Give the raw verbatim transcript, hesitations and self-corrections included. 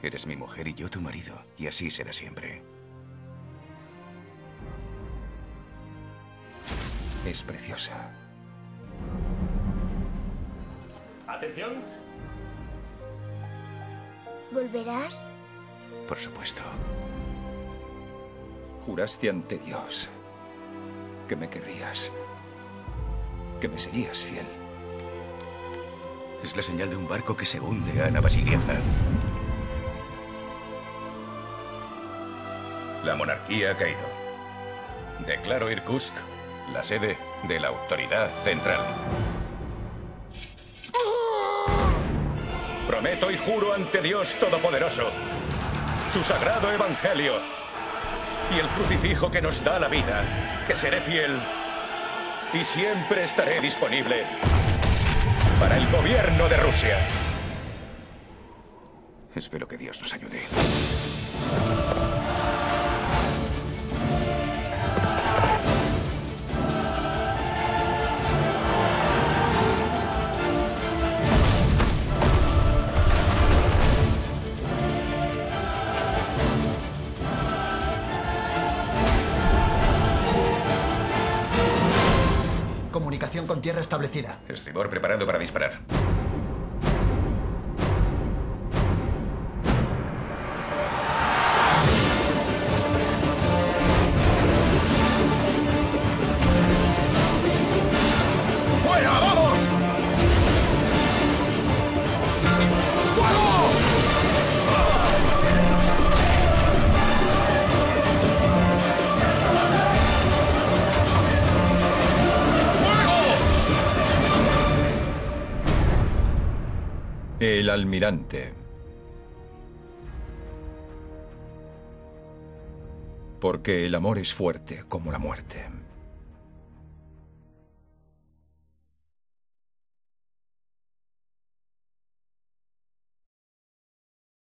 Eres mi mujer y yo tu marido, y así será siempre. Es preciosa. ¡Atención! ¿Volverás? Por supuesto. Juraste ante Dios que me querrías, que me serías fiel. Es la señal de un barco que se hunde, Ana Vasilievna. La monarquía ha caído. Declaro Irkutsk la sede de la autoridad central. Prometo y juro ante Dios Todopoderoso, su sagrado evangelio y el crucifijo que nos da la vida, que seré fiel y siempre estaré disponible para el gobierno de Rusia. Espero que Dios nos ayude. Comunicación con tierra establecida. Estribor preparado para disparar. ¡Fuera, vamos! ¡Fuego! El almirante. Porque el amor es fuerte como la muerte.